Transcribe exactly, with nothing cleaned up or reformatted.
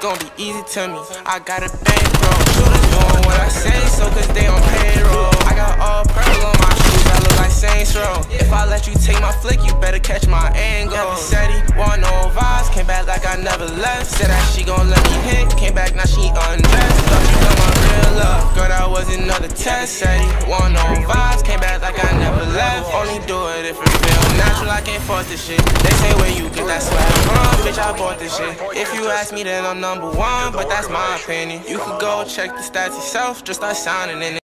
gon' be easy to me. I got a bankroll. Shooters doing what I say, so cause they on payroll. I got all purple on my shoes, I look like Saints Row. If I let you take my flick, you better catch my angle. Never said he want no vibes, came back like I never left. Said that she gon' let me hit, came back now she undressed. Thought you know my real love, girl that was another test. Said he want no vibes, came back like I never left. Only do it if it feel natural, I can't force this shit. They say where you get that swag from, bitch I bought this shit. If you ask me then I'm number one, but that's my opinion. You could go check the stats yourself, just start signing in it.